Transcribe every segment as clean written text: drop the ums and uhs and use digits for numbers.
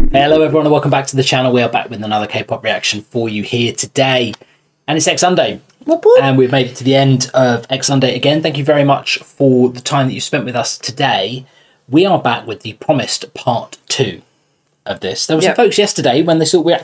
Hello everyone and welcome back to the channel. We are back with another K-pop reaction for you here today. And it's X Sunday. And we've made it to the end of X Sunday again. Thank you very much for the time that you spent with us today. We are back with the promised part 2 of this. There were some folks yesterday when they saw when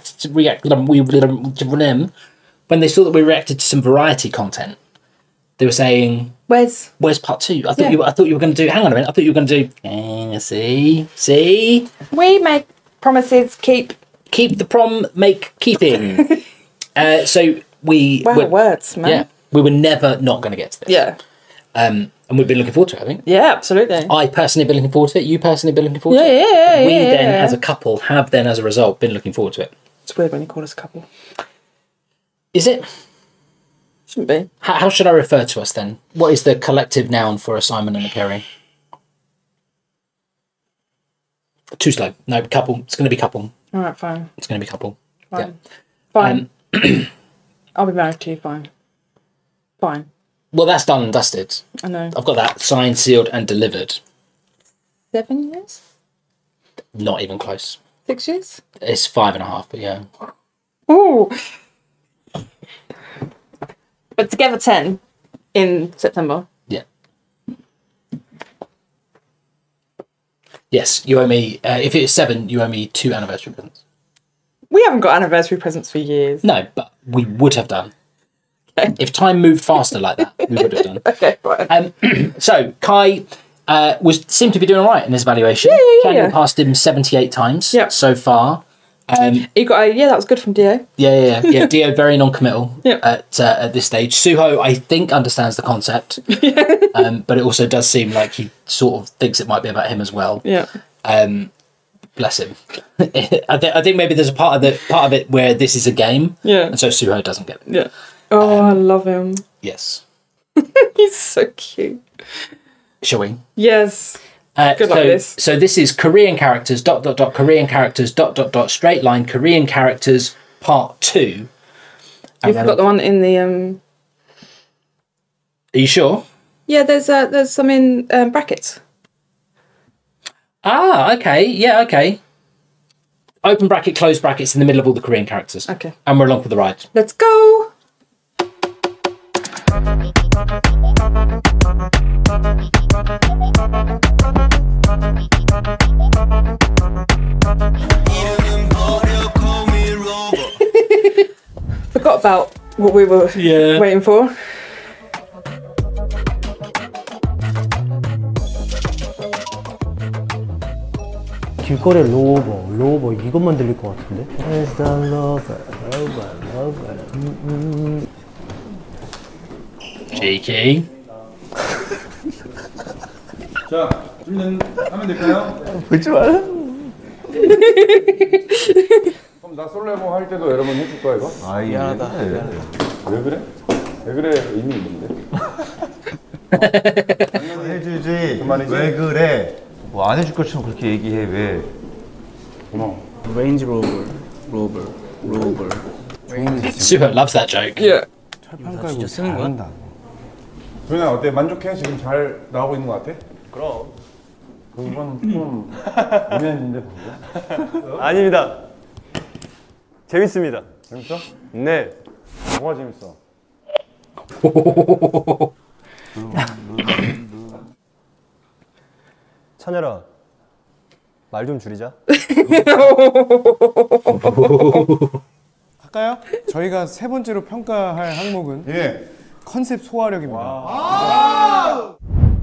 they saw that we reacted to some variety content. They were saying, "Where's part 2?" I thought you were going to do. Hang on a minute. I thought you were going to do. See. We make promises. Keep the prom. Make keeping. So we. Words, man. Yeah, we were never not going to get to this. Yeah. And we've been looking forward to it, I think. Yeah, absolutely. I personally been looking forward to it. You personally been looking forward to it. Yeah. We then, as a couple, have then, as a result, been looking forward to it. It's weird when you call us a couple. Is it? Shouldn't be. How should I refer to us then? What is the collective noun for a Simon and a Kerry? Too slow. No, couple. It's going to be couple. All right, fine. It's going to be couple. Fine. Yeah. Fine. I'll be married to you, fine. Fine. Well, that's done and dusted. I know. I've got that signed, sealed and delivered. 7 years? Not even close. 6 years? It's 5.5, but yeah. Ooh. But together 10 in September. Yeah. Yes, you owe me, if it's 7, you owe me 2 anniversary presents. We haven't got anniversary presents for years. No, but we would have done. Okay. If time moved faster like that, we would have done. Okay, fine. So, Kai seemed to be doing all right in his evaluation. Yeah. Passed him 78 times so far. You got that was good from Dio. Yeah. Dio very non-committal Yep. at this stage. Suho, I think, understands the concept, but it also does seem like he sort of thinks it might be about him as well. Yeah. Bless him. I think maybe there's a part of it where this is a game, and so Suho doesn't get it. Yeah. Oh, I love him. Yes. He's so cute. Shall we? Yes. Good luck with this. So this is Korean characters, ... Korean characters, ... straight line Korean characters, part 2. You forgot the one in the... Are you sure? Yeah, there's some in brackets. Ah, okay. Yeah, okay. Open bracket, close brackets in the middle of all the Korean characters. Okay. And we're along for the ride. Let's go! Forgot about what we were waiting for. 길거리에 로버 이것만 들릴 것 같은데? Where's the lover? Cheeky. 자, 준비하면 될까요? 보지 마라. 그럼 나 솔레모 할 때도 여러분 해줄 거야 이거? 아 미안하다. 왜 그래? 왜 그래? 이미 있는데. 해주지. 그만이지? 왜 그래? 뭐 안 해줄 것처럼 그렇게 얘기해 왜? 고마워. Range Rover. Suho loves that joke. Yeah. 나 진짜 쓰는 거야? 조연아 어때? 만족해? 지금 잘 나오고 있는 것 같아? 그럼. 그건 좀 애매한데 보고. 아닙니다. 재밌습니다. 재밌어? 네. 뭐가 재밌어? 찬열아, 말 좀 줄이자. 할까요? 저희가 세 번째로 평가할 항목은 컨셉 소화력입니다.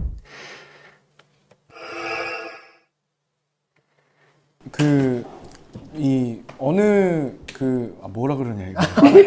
뭐라 그러냐 이거.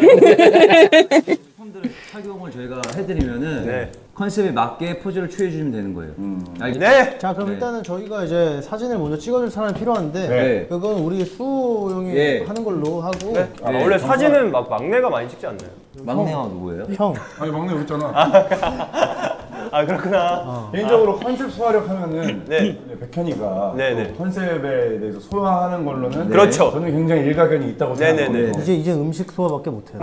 펀드를 착용을 저희가 해드리면은 컨셉에 맞게 포즈를 취해주시면 되는 거예요. 네. 자 그럼 일단은 저희가 이제 사진을 먼저 찍어줄 사람이 필요한데 그건 우리 수호 형이 하는 걸로 하고. 원래 사진은 막 막내가 많이 찍지 않나요? 막내가 누구예요? 형. 아니 막내 여기 있잖아. 아 그렇구나. 개인적으로 컨셉 소화력 하면은 백현이가 컨셉에 대해서 소화하는 걸로는 그렇죠. 저는 굉장히 일가견이 있다고 생각합니다. 이제 음식 소화밖에 못해요.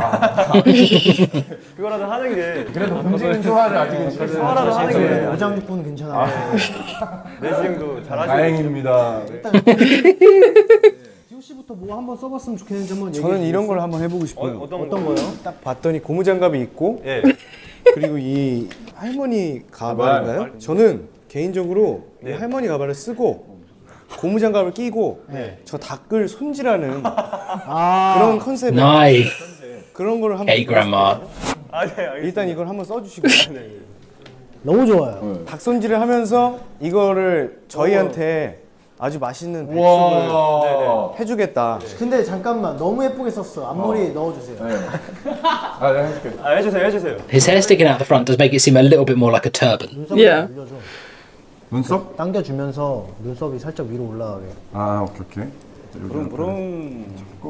그거라도 하는 게 그래도 음식 소화를 아직은 소화라도 하는 게 오장육부는 괜찮아. 내시경도 잘하시고 다행입니다. 디오 씨부터 뭐 한번 써봤으면 좋겠는지 한번 얘기해 저는 이런 주시겠어요? 걸 한번 해보고 싶어요. 어떤 거요? 딱 봤더니 고무장갑이 있고 예. 그리고 이 할머니 가발인가요? 저는 개인적으로 이 할머니 가발을 쓰고 고무장갑을 끼고 저 닭을 손질하는 그런 컨셉의 Nice. 그런 거를 한번 Hey, grandma. 아, 네, 알겠습니다. 일단 이걸 한번 써주시고 너무 좋아요. 닭 손질을 하면서 이거를 저희한테 아주 맛있는 백숙을 해주겠다. 근데 잠깐만 너무 예쁘게 썼어. 앞머리 넣어주세요. 아, 내가 해줄게. 아, 해주세요, 해주세요. His hair sticking out the front does make it seem a little bit more like a turban. 눈썹을 Yeah. 올려줘. 눈썹? 당겨주면서 눈썹이 살짝 위로 올라가게. 아, 오케이. 부릉부릉.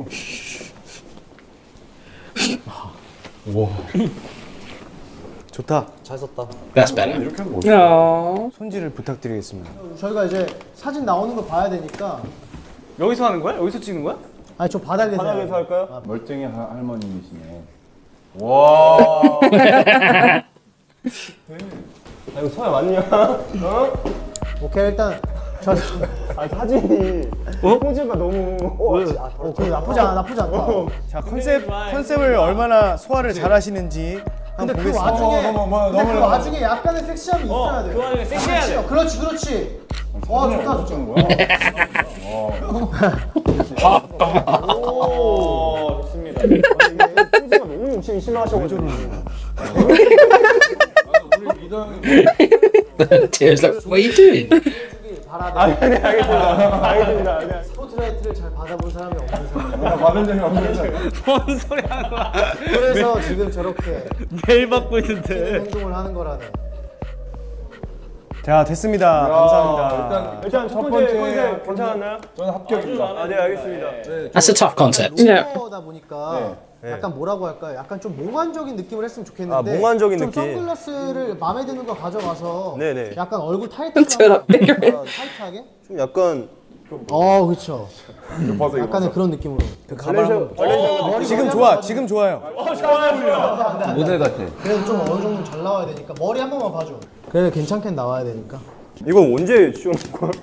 좋다. 잘 썼다. That's better. 이렇게 하면 멋있어. 어. 손질을 부탁드리겠습니다. 저희가 이제 사진 나오는 거 봐야 되니까. 여기서 하는 거야? 여기서 찍는 거야? 아니 저 바닥에서. 바닥에서 할까요? 멀쩡히 할머니이시네. 와. 아, 이거 소야 맞냐? 어? 오케이 일단 저. 아, 사진이 포즈가 너무 그래 나쁘지 않아 나쁘지 않다. 자 컨셉을 얼마나 소화를 잘하시는지 근데 한번 그 보겠습니다. 와중에 너무 근데 그 와중에 약간의 섹시함이 있어야 돼. 그 와중에 섹시해야 돼. 그렇지 그렇지. 와 좋다 좋다. 오, 좋습니다. 아니, 이게 포즈가 너무 욕심이 심하셔가지고. Tears like, what are you doing? 아니, 알겠습니다. 알겠습니다. 그냥 스포트라이트를 잘 받아본 사람이 없는 사람. 받은 적이 없는데. 뭔 소리 하는 거야? 그래서 지금 저렇게 매일 받고 있는데. 행동을 하는 거라네. 자 됐습니다. 감사합니다. 일단 첫 번째 컨셉 괜찮았나요? 저는 합격입니다. 아, 네, 알겠습니다. That's a tough concept. 로버다 보니까 약간 뭐라고 할까? 약간 좀 몽환적인 느낌을 했으면 좋겠는데. 아, 몽환적인 좀 느낌. 선글라스를 마음에 드는 거 가져가서 네네. 약간 얼굴 타이트하게. 타이트하게? 좀 약간 그렇죠. 벗어 약간의 그런 느낌으로. 지금 좋아. 지금 좋아요. 모델 같아. 그래도 좀 어느 정도 잘 나와야 되니까 머리 한 번만 봐줘. 그래 괜찮게 나와야 되니까. 이건 언제 씌우는 거야?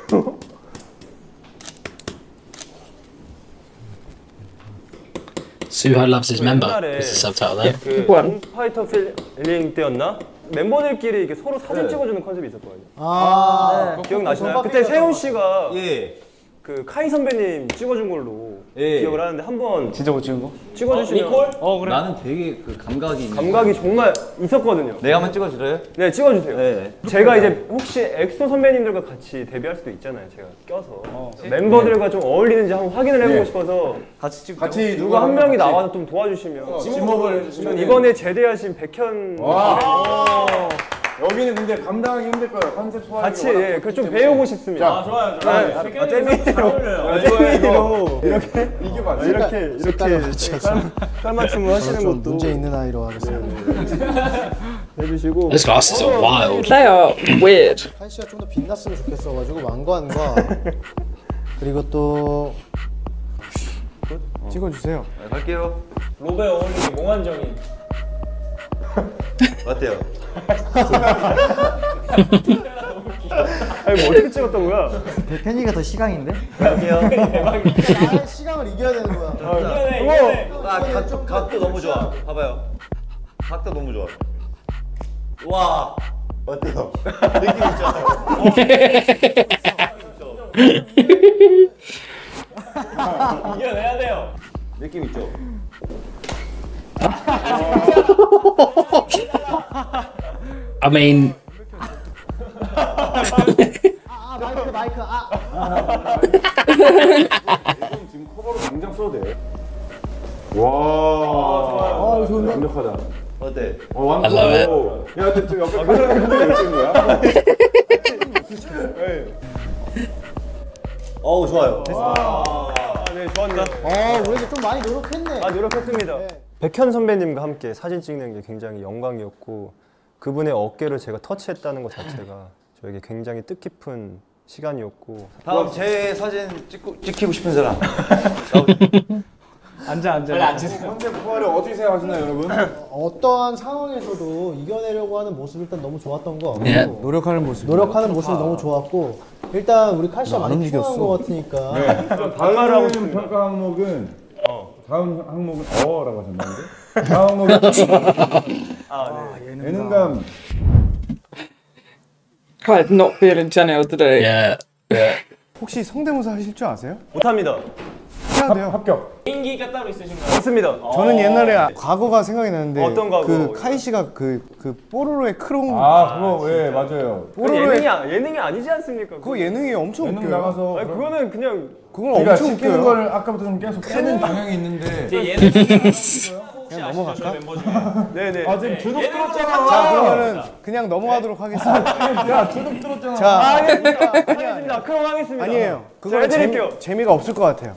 Suho loves his member. 옛날에 Is the subtitle there? 그 파이터 필링 때였나? 멤버들끼리 이렇게 서로 사진 찍어주는 컨셉이 있었거든요. 기억나시나요? 그때 세훈 씨가 그 카이 선배님 찍어준 걸로 기억을 하는데 한번 진짜 못 찍은 거? 찍어주시면 그래. 나는 되게 그 감각이 있는. 감각이 정말 있었거든요. 내가 한번 찍어줄래요? 네, 찍어주세요. 제가 이제 혹시 엑소 선배님들과 같이 데뷔할 수도 있잖아요. 제가 껴서 멤버들과 좀 어울리는지 한번 확인을 해보고 싶어서 같이 찍고. 같이 누가 한 명이 나와서 좀 도와주시면 지목을 해주시면 전 이번에 제대하신 백현 여기는 근데 감당하기 힘들 거예요. 컨셉 소화하기 같이 좀 배우고 싶습니다. 좋아요. 잼미로 이렇게 이게 맞아. 이렇게 깔맞춤을 하시는 좀 것도 문제 있는 아이로 하겠습니다. 해주시고 Those glasses are wild. They are weird. 카이 씨가 좀 더 빛났으면 좋겠어가지고 왕관과 그리고 또 찍어주세요. 갈게요. 로베 어울리는 몽환정이 어때요? 아니 뭐 어떻게 찍었던 거야? 대편이가 더 시강인데? 갈게요. 나의 시강을 이겨야 되는 거야. 각도 너무 좋아. 봐봐요. 각도 너무 좋아. 와. 어때요? 느낌 있죠? 이겨내야 돼요. 느낌 있죠? I mean, 마이크 지금 커버로 당장 써도 돼. 와. 좋은데? 완벽하다. 어때? I love it. 야, 근데 저 옆에 카메라 흔들리고 찍는 거야? 어우 좋아요. 네, 좋았다. 우리도 좀 많이 노력했네. 노력했습니다. 백현 선배님과 함께 사진 찍는 게 굉장히 영광이었고 그분의 어깨를 제가 터치했다는 것 자체가 저에게 굉장히 뜻깊은 시간이었고 다음 제 사진 찍히고 싶은 사람. 앉아. 컨셉 소화를 어떻게 생각하시나요, 여러분? 어떠한 상황에서도 이겨내려고 하는 모습이 일단 너무 좋았던 거 같고 Yeah. 노력하는 모습. 노력하는 모습이 너무 좋았고 일단 우리 카시가 많이 피곤한 거 같으니까. 네. 다음 평가 항목은 다음 항목은 라고 하셨나는데? 다음 항목은 예능감. Kind not feeling channel today. Yeah. 혹시 성대모사 하실 줄 아세요? 못합니다. 해야 돼요. 합격. 개인기가 따로 있으신가요? 없습니다. 저는 옛날에 과거가 생각이 나는데 어떤 과거? 그 카이 씨가 그 뽀로로의 크롱 그거 예 맞아요. 예능이 아니지 않습니까? 그거 예능이 엄청 예능 웃겨요. 나가서 아니, 그거는 그냥 그건 그러니까 엄청 시키는 웃겨요. 걸 아까부터 좀 계속 깨는 경향이 있는데. 그냥 넘어갈까? 네네. 지금 주눅 들었잖아. 자 그러면은 그냥 넘어가도록 하겠습니다. 야 주눅 들었잖아. 자 하겠습니다. 그럼 하겠습니다. 아니에요. 자, 그거 해드릴게요. 재미가 없을 것 같아요.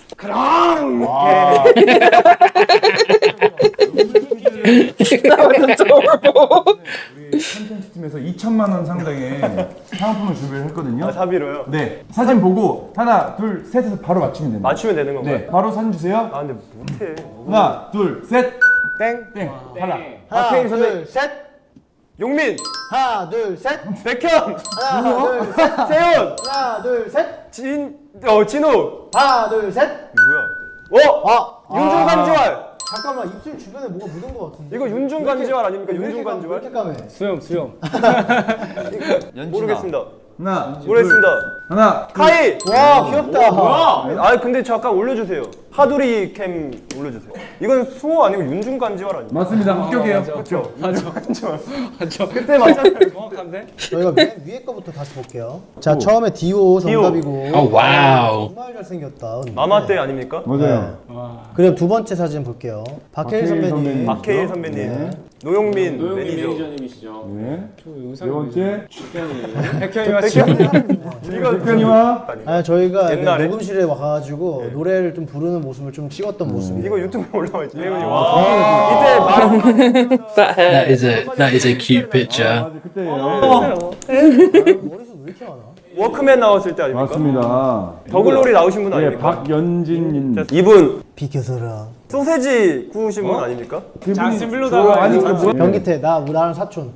우리 컨텐츠 팀에서 2천만 원 상당의 상품을 준비를 했거든요. 사비로요? 네. 사진 보고 하나, 둘, 셋에서 바로 맞추면 됩니다. 맞추면 되는 건가요? 네. 바로 사진 주세요. 아 근데 못해. 하나, 둘, 셋. 땡. 하나. 하나, 둘, 셋. 용민, 하나, 둘, 셋. 백현, 하나, 둘, 셋. 세훈, 하나, 둘, 셋. 진우. 하나, 둘, 셋. 뭐야? 윤중간지왈. 잠깐만, 입술 주변에 뭐가 묻은 거 같은데. 이거 윤중간지왈 아닙니까? 왜 이렇게 윤중간지왈? 까매? 수영. 모르겠습니다. 하나, 모르겠습니다. 하나, 카이. 와, 귀엽다. 아 근데 잠깐 올려주세요. 하두리 캠 올려주세요. 이건 수호 아니고 윤중간지왈 아니에요? 맞습니다. 합격이에요. 그렇죠. 맞죠. 그때 맞잖아요. 정확한데? 저희가 맨 위에 거부터 다시 볼게요. 자, 처음에 디오 정답이고. Oh wow. 정말 잘생겼다. 근데. 마마 때 아닙니까? 맞아요. 그럼 두 번째 사진 볼게요. 박해일 선배님. 박해일 선배님, 노용민 매니저. 네. 세 번째. 백현이와 지금 백현이와 아, 저희가 옛날에? 녹음실에 와가지고 노래를 좀 부르는 모습을 좀 찍었던 모습이에요. 이거 유튜브에 올라와 있죠. 이때 말 That is a cute picture. 그때예요. 머리숱 왜 이렇게 많아? 워크맨 나왔을 때 아닙니까? 맞습니다. 더글로리 나오신 분 네, 아닙니까? 박연진님. 자, 이분 비켜서라. 소세지 구우신 분 아닙니까? 자스틴 빌로다가 아니 변기태, 나랑 사촌.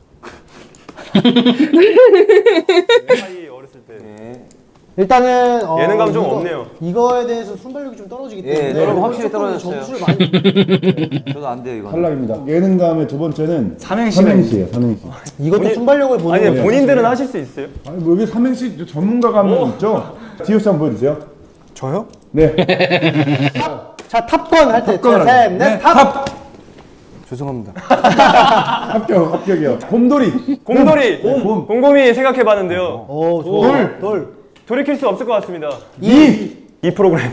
사이 어렸을 때. 일단은 예능감 좀 없네요. 이거에 대해서 순발력이 좀 떨어지기 때문에 여러분 확실히 조금 떨어졌어요. 점수를 많이 저도 안 돼요 이거. 탈락입니다. 예능감의 두 번째는 삼행시가 삼행시예요. 삼행시. 이것도 순발력을 보는 아니 거예요. 본인들은 하실 수 있어요? 아니 뭐 여기 삼행시 전문가가 한 명 있죠? 디오 씨 한번 보여주세요. 저요? 네. 자, 탑건 할 때 셋, 넷, 탑! 죄송합니다. 합격이요. 곰돌이. 곰돌이 곰. 곰곰이 생각해봤는데요. 오, 좋아. 돌. 돌이킬 수 없을 것 같습니다. 이 프로그램.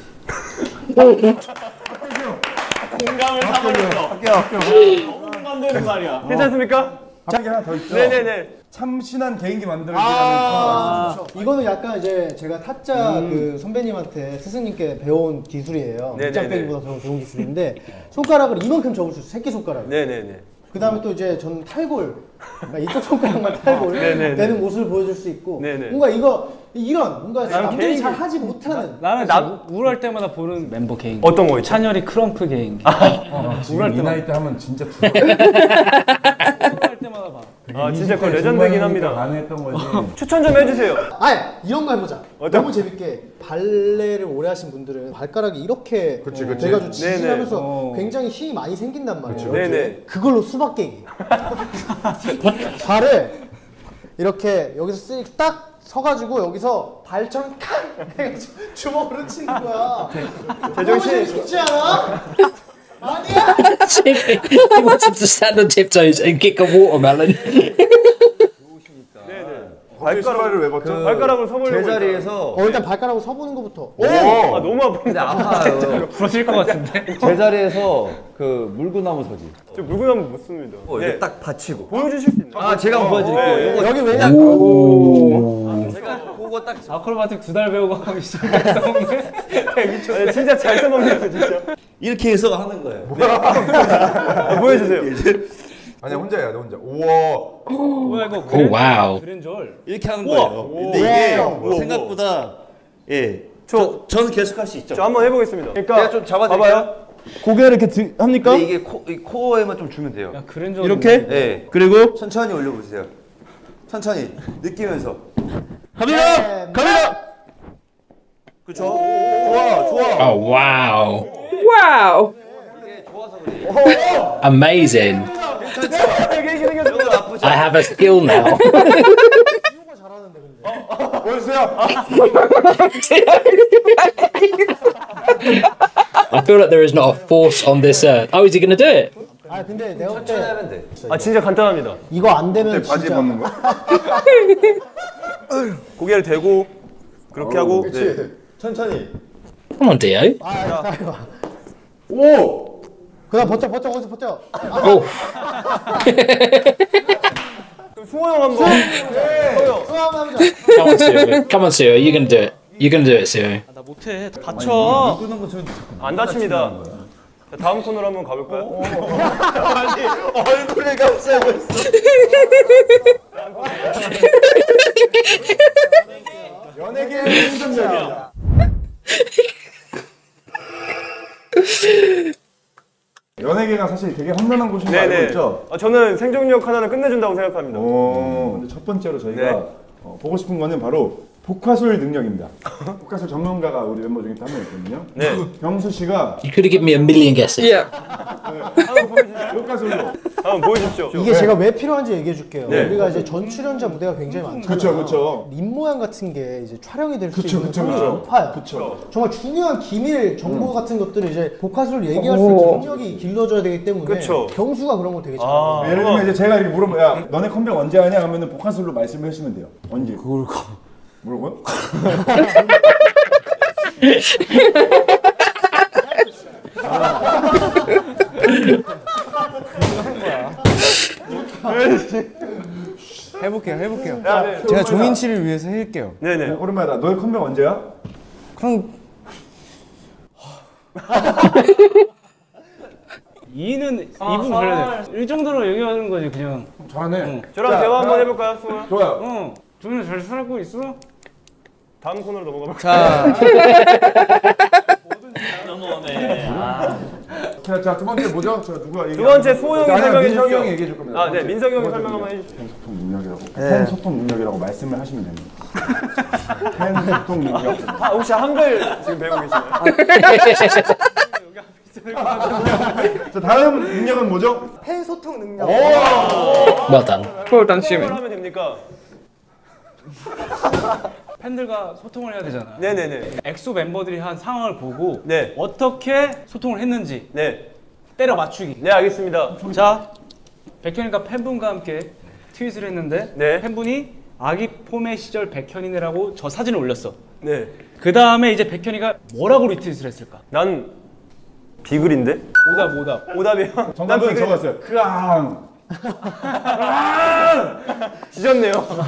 괜찮습니까? 합격이 하나 더 있죠. 네네네. 참신한 개인기 만들어주는 이거는 약간 이제 제가 타짜 그 선배님한테 스승님께 배운 기술이에요. 네네네. 밑장빼기보다 더 좋은 기술인데 손가락을 이만큼 접을 수 있어요. 새끼 손가락. 네네네. 그 다음에 또 이제 저는 탈골, 그러니까 이쪽 손가락만 탈골 네네네. 되는 모습을 보여줄 수 있고 네네. 뭔가 이런 뭔가 남들이 개인기. 잘 하지 못하는 나는 우울할 때마다 보는 멤버 개인기. 어떤 거 있죠? 찬열이 크럼프 개인기. 지금 이 나이 때 하면 진짜 죽어. 우울할 때마다 봐. 아 진짜 그거 레전드긴 합니다. 가능했던 거지. 추천 좀 해주세요. 아니 이런 거 해보자. 어떤 너무 재밌게 발레를 오래 하신 분들은 발가락이 이렇게 그치, 그치. 돼가지고 지지하면서 네네. 굉장히 힘이 많이 생긴단 말이에요. 네네. 그걸로 수박 깨기. 발을 이렇게 여기서 딱 서가지고 여기서 발처럼 칵 해가지고 주먹으로 치는 거야. 제정신. 쉽지 않아? 아니야? He wants him to stand on tiptoes and kick a watermelon. 발가락을 왜 봤죠? 발가락을 서보려고. 제자리에서 일단 발가락으로 서보는 것부터. 아 너무 아픈데. 근데 아파요. 부러질 것 같은데. 제자리에서 그 물구나무 서기. 저 물구나무 못 씁니다. 이렇게 딱 받치고. 보여주실 수 있나요? 아 제가 한번 보여드릴게요. 이거 여기 왜냐? 제가 그거 딱 아크로바틱 2달 배우고 하기 시작했어. 미쳤어. 진짜 잘 써먹네요 진짜. 이렇게 해서 하는 거예요. 보여주세요. 아니야 혼자야 너 혼자. 우와. 뭐야 이거? Oh wow. 그랜졸. 이렇게 하는 거예요. 근데 이게 생각보다 저는 계속 할 수 있죠. 저 한번 해보겠습니다. 그러니까 제가 좀 잡아드릴까요? 봐봐요. 고개 이렇게 합니까? 근데 이게 이 코어에만 좀 주면 돼요. 야 그랜졸. 이렇게? 네. 그리고 천천히 올려보세요. 천천히 느끼면서. 갑니다. 갑니다. 그쵸? 좋아, 좋아. Oh wow. 와우. Amazing. I have a skill now. 보여주세요. I feel like there is not a force on this earth. Oh, is he going to do it? 아 근데 내가 볼 때 아 진짜 간단합니다. 이거 안 되면 바지 진짜 벗는 거? 고개를 대고 그렇게 하고. 네. 천천히. Come on, Dio. 오. 그다음 버텨 거기서 버텨. Oh. 그럼 승호 형 한번. 수학하자. Come on, Sue. Come on, Sue. You're going to do it. You're going to do it, Sue. 나 못해. 다쳐. 안 다칩니다. 자, 다음 코너로 한번 가볼까요? 아니, 얼굴에 감싸고 있어. 연예계의 힘듭니다. 연예계가 사실 되게 험난한 곳인 거 알고 있죠? 저는 생존력 하나는 끝내준다고 생각합니다. 근데 첫 번째로 저희가 보고 싶은 거는 바로 복화술 능력입니다. 복화술 전문가가 우리 멤버 중에 한 명 있거든요. 네. 경수 씨가 You could have given me a million guesses. Yeah. 복화술로. 한번 보여주십시오. 이게 제가 왜 필요한지 얘기해 줄게요. 네. 우리가 이제 전 출연자 무대가 굉장히 많잖아요. 그쵸, 그쵸. 립 모양 같은 게 이제 촬영이 될 수 그쵸, 있는 그쵸, 확률이 그쵸. 높아요. 그쵸. 정말 중요한 기밀 정보 같은 것들을 이제 복화술로 얘기할 수 있는 능력이 길러져야 되기 때문에 그쵸. 경수가 그런 거 되게 잘해요. 예를 들면 이제 제가 이렇게 물어보면 야 너네 컴백 언제 하냐 하면은 복화술로 말씀을 해주시면 돼요. 언제? 그걸 뭐라고요? 해볼게요. 제가 종인 씨를 위해서 해줄게요. 네네. 오랜만이다. 너네 컴백 언제야? 그럼 이는 2분 걸려야 돼. 이 정도로 얘기하는 거지 그냥. 잘하네. 저랑 대화 한번 해볼까요, 승호야? 좋아요. 종민아 잘 살고 있어? 다음 코너로 넘어가 볼까요? 자, 두 번째 뭐죠? 저 누가 두 번째 수호 형이 설명해 민석이 주십시오. 형이 얘기해 줄 겁니다. 네, 민석이 형이 설명 한번 해주십시오. 소통 능력이라고. 팬 소통 능력이라고 말씀을 하시면 됩니다. 팬 소통 능력. 혹시 한글 지금 배우고 계시나요? 자, 다음 능력은 뭐죠? 팬 소통 능력. Well done. 그걸 당시면. 뭘 하면 됩니까? 팬들과 소통을 해야 되잖아. 네네네. 엑소 멤버들이 한 상황을 보고 네. 어떻게 소통을 했는지 네. 때려 맞추기. 네, 알겠습니다. 자, 백현이가 팬분과 함께 트윗을 했는데 네. 팬분이 아기 폼의 시절 백현이네라고 저 사진을 올렸어. 네. 그 다음에 이제 백현이가 뭐라고 리트윗을 했을까? 난 비글인데? 오답. 오답이요? 정답은 적었어요. 크앙. 지졌네요.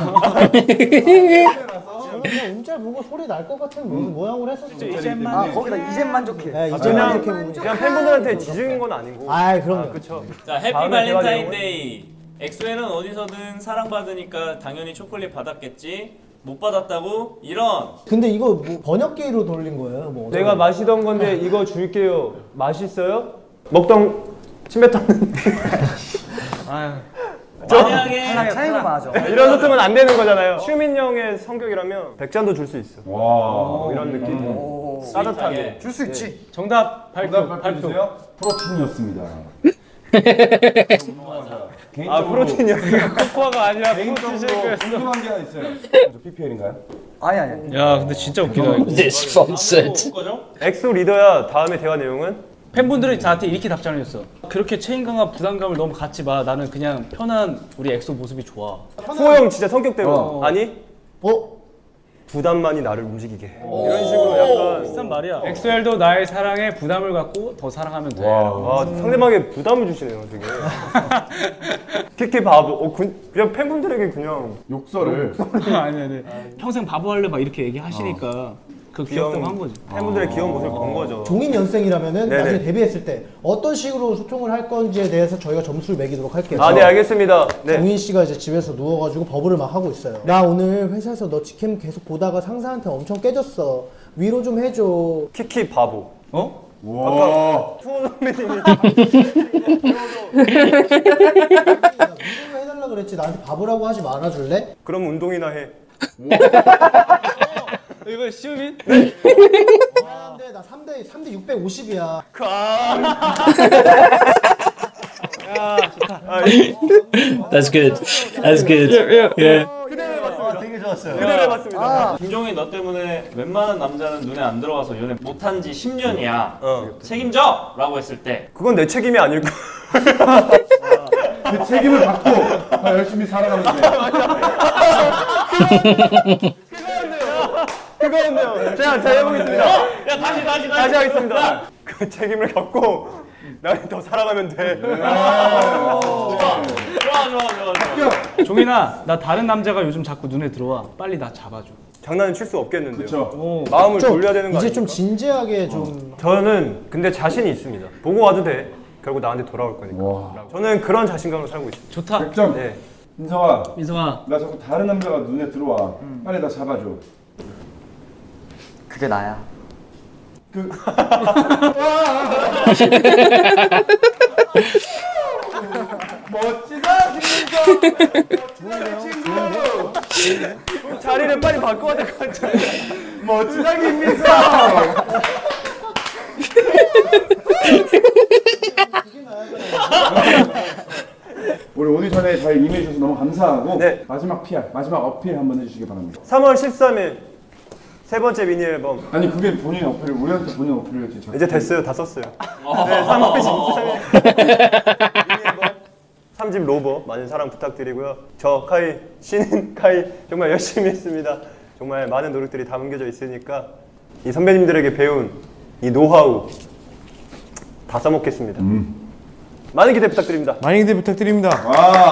그냥 음짤 보고 소리 날 것 같은 모양으로 했었죠. 이제만. 거기다 이젠 만족해. 네, 이젠 그냥, 만족해 부분이. 그냥 팬분들한테 지진 건 아니고. 아, 그럼요. 그쵸. 자, 해피 다음에 발렌타인데이. 엑소에는 어디서든 사랑받으니까 당연히 초콜릿 받았겠지. 못 받았다고? 이런. 근데 이거 뭐 번역기로 돌린 거예요? 뭐 내가 마시던 건데 이거 줄게요. 맛있어요? 먹던 침 뱉었는데. 만약에 차이가 맞아. 이런 소통은 안 되는 거잖아요. 슈민 형의 성격이라면 100잔도 줄 수 있어. 와. 이런 느낌. 따뜻하게. 줄 수 있지. 정답 정답 발표주세요. 프로틴이었습니다. 아, 프로틴이었어요. 코코아가 아니라 개인적으로 궁금한 게 하나 있어요. 저 PPL인가요? 야, 근데 진짜 웃기다. 이거. It's sponsored. 엑소 리더야. 다음에 대화 내용은? 팬분들이 나한테 이렇게 답장을 줬어. 그렇게 책임감과 부담감을 너무 갖지 마. 나는 그냥 편한 우리 엑소 모습이 좋아. 수호 형 진짜 성격대로. 아니? 어? 부담만이 나를 움직이게 해. 이런 식으로 약간 비슷한 말이야. 엑소엘도 나의 사랑에 부담을 갖고 더 사랑하면 돼. 와, 상대방에 부담을 주시네요, 되게. 키키 바보. 그냥 팬분들에게 그냥 욕설을. 아니. 평생 바보 할래 막 이렇게 얘기하시니까 그 귀엽다고 한 거지. 팬분들의 귀여운 모습을 본 거죠. 종인 연생이라면은 네네. 나중에 데뷔했을 때 어떤 식으로 소통을 할 건지에 대해서 저희가 점수를 매기도록 할게요. 아, 네, 알겠습니다. 네. 종인 씨가 이제 집에서 누워가지고 버블을 막 하고 있어요. 나 오늘 회사에서 너 직캠 계속 보다가 상사한테 엄청 깨졌어. 위로 좀 해줘. 키키 바보. 어? 와. 수호 선배님이 위로 해달라 그랬지. 나한테 바보라고 하지 말아줄래? 그럼 운동이나 해. 이거 시우민? 근데 나 3대 650이야. That's good. That's good. Yeah. 되게 좋았어요. 그대로 해봤습니다. 김종인 너 때문에 웬만한 남자는 눈에 안 들어와서 연애 못한 지 10년이야. 책임져! 라고 했을 때 그건 내 책임이 아닐까. 그 책임을 받고 열심히 살아가면 돼. 그거였네요. 자 해보겠습니다. 야 다시 하겠습니다. 그 책임을 갖고 나는 더 살아가면 돼. 좋아. 종인아, 나 다른 남자가 요즘 자꾸 눈에 들어와. 빨리 나 잡아줘. 장난은 칠 수 없겠는데요. 그쵸. 마음을 돌려야 되는 거 이제 아닙니까? 좀 진지하게 좀. 저는 근데 자신이 있습니다. 보고 와도 돼. 결국 나한테 돌아올 거니까. 저는 그런 자신감으로 살고 있습니다. 좋다. 100점. 네. 민성아, 민성아, 나 자꾸 다른 남자가 눈에 들어와. 빨리 나 잡아줘. 그게 나야. 멋지다, 김민성. 친구. 자리를 빨리 바꿔야 될 것 같아. 멋지다, 김민성. 우리 오디션에 잘 임해주셔서 너무 감사하고 마지막 PR, 마지막 어필 한번 해주시기 바랍니다. 3월 13일 세 번째 미니 앨범. 아니 그게 본인 어필을 우리한테 본인 어필을 했지. 이제 됐어요. 다 썼어요. 네, 3월 13일 미니 앨범 3집 로버 많은 사랑 부탁드리고요. 저 카이 신인 카이 정말 열심히 했습니다. 정말 많은 노력들이 담겨져 있으니까 이 선배님들에게 배운 이 노하우 다 써먹겠습니다. 많은 기대 부탁드립니다. 많은 기대 부탁드립니다. 와.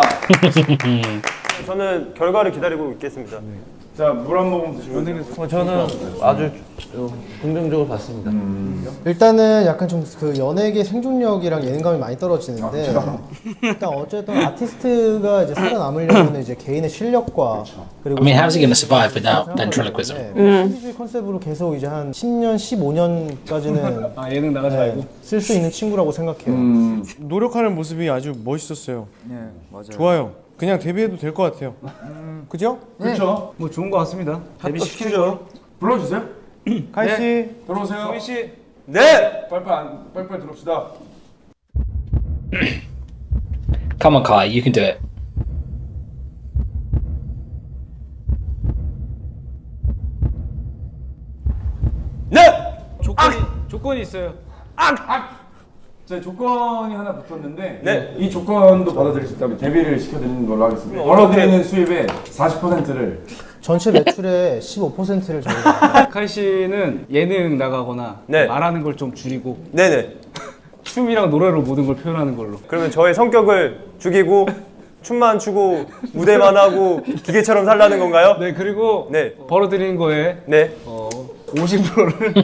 저는 결과를 기다리고 있겠습니다. 자, 물 한 모금 드시면. 저는 아주 긍정적으로 봤습니다. 일단은 약간 좀 그 연예계 생존력이랑 예능감이 많이 떨어지는데 일단 어쨌든 아티스트가 이제 살아남으려면 이제 개인의 실력과 그리고 I mean, how's he going to survive without ventriloquism? 시리즈 컨셉으로 계속 이제 한 10년, 15년까지는 예능 나가지 말고 쓸 수 있는 친구라고 생각해요. 노력하는 모습이 아주 멋있었어요. 네, 맞아요. 좋아요. 그냥 데뷔해도 될 것 같아요. 그죠? 그렇죠. 뭐 좋은 거 같습니다. 데뷔 시키죠. 불러주세요. 카이 씨 들어오세요. 종인 씨. 네. 빨리빨리 들어옵시다. Come on, Kai, you can do it. 네. 조건이 있어요. 제 조건이 하나 붙었는데 네. 이 조건도 받아들일 수 있다면 데뷔를 시켜드리는 걸로 하겠습니다. 벌어들이는 수입의 40%를 전체 매출의 15%를 저희가 카이 씨는 예능 나가거나 네. 말하는 걸 좀 줄이고 네네. 춤이랑 노래로 모든 걸 표현하는 걸로. 그러면 저의 성격을 죽이고 춤만 추고 무대만 하고 기계처럼 살라는 건가요? 네, 그리고 네. 벌어들이는 거에 네. 50%를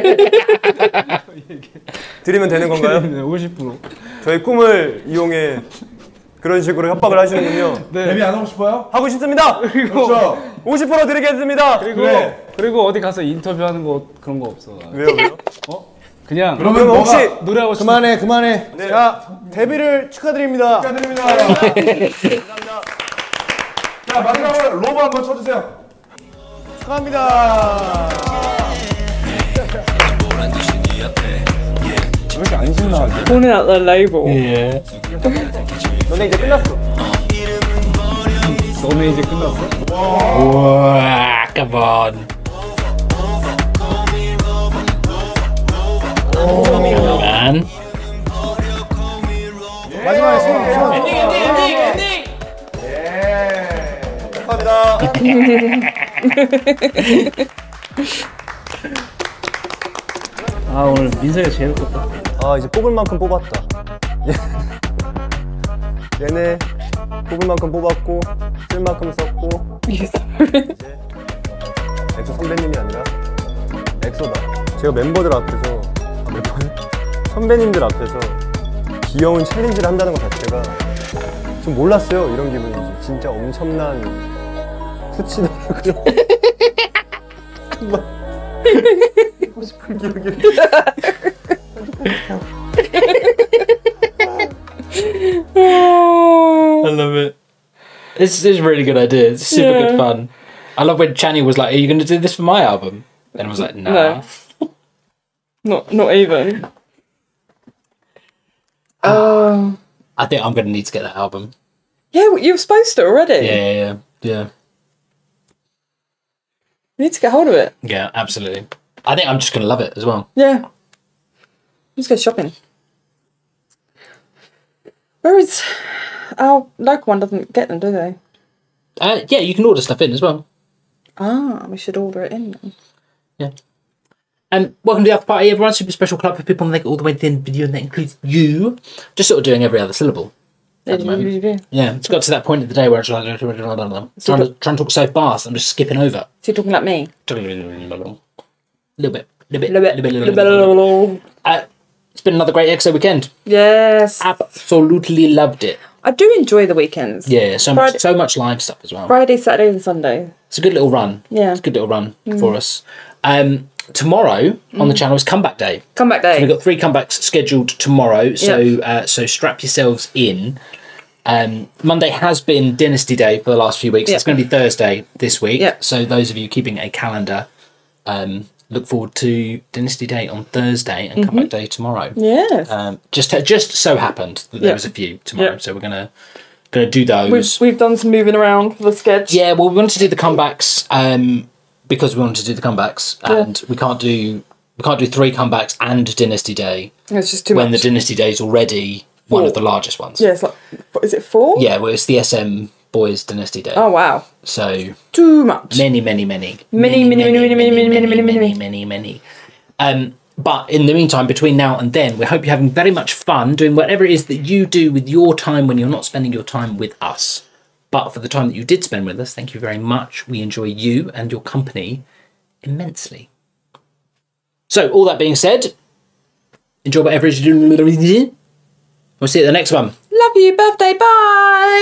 드리면 되는 건가요? 네, 50%. 저의 꿈을 이용해 그런 식으로 협박을 하시는군요. 네. 데뷔 안 하고 싶어요? 하고 싶습니다. 그렇죠. 50% 드리겠습니다. 그리고 어디 가서 인터뷰하는 거 그런 거 없어. 왜요? 그냥 그러면 혹시 노래하고 그만해. 네. 자, 데뷔를 축하드립니다. 축하드립니다. 자, 마지막으로 로브 한번 쳐주세요. 축하합니다. 왜 이렇게 안 신나하지? Calling out their label. Yeah. 너네 이제 끝났어. 너네 이제 끝났어? Wow, come on. Man. 마지막에 손. 엔딩. 감사합니다. 아, 오늘 민서가 제일 컸다. 아 이제 뽑을 만큼 뽑았다. 얘네 뽑을 만큼 뽑았고 쓸 만큼 썼고 이제 엑소 선배님이 아니라 엑소다. 제가 멤버들 앞에서 선배님들 앞에서 귀여운 챌린지를 한다는 것 자체가 좀 몰랐어요. 이런 기분인지. 진짜 엄청난 후치더라고요. 금방 하고 싶은 기억이 I love it. It's a really good idea. It's super good fun. I love when Channy was like, "Are you going to do this for my album?" And I was like, "Nah." No. Not even. I think I'm going to need to get that album. Yeah, you're supposed to already. Yeah. You need to get hold of it. Yeah, absolutely. I think I'm just going to love it as well. Yeah. Let's go shopping. Whereas our local one doesn't get them, do they? Yeah, you can order stuff in as well. We should order it in then. Yeah. And welcome to the After Party, everyone. Super special club for people, and they get all the way to the end of the video, and that includes you. Just sort of doing every other syllable. At the moment. Yeah, it's got to that point of the day where I'm trying to talk so fast, I'm just skipping over. So you're talking like me? A little bit. It's been another great EXO weekend. Yes. Absolutely loved it. I do enjoy the weekends. Yeah, so much live stuff as well. Friday, Saturday and Sunday. It's a good little run. Yeah. It's a good little run for us. Tomorrow on the channel is comeback day. Comeback day. So we've got 3 comebacks scheduled tomorrow. So so strap yourselves in. Monday has been Dynasty Day for the last few weeks. It's going to be Thursday this week. So those of you keeping a calendar, look forward to Dynasty Day on Thursday and Comeback Day tomorrow. Yes. Just so happened that there was a few tomorrow, so we're gonna do those. We've done some moving around for the sketch. Yeah, well, we wanted to do the comebacks because we wanted to do the comebacks, and we can't do 3 comebacks and Dynasty Day. It's just too much. When the Dynasty Day is already one of the largest ones. Yeah, it's like, is it 4? Yeah, well, it's the SM Boys Dynasty Day. Oh wow! So too much. Many. But in the meantime, between now and then, we hope you're having very much fun doing whatever it is that you do with your time when you're not spending your time with us. But for the time that you did spend with us, thank you very much. We enjoy you and your company immensely. So, all that being said, enjoy whatever it is you do. We'll see you at the next one. Love you. Birthday. Bye.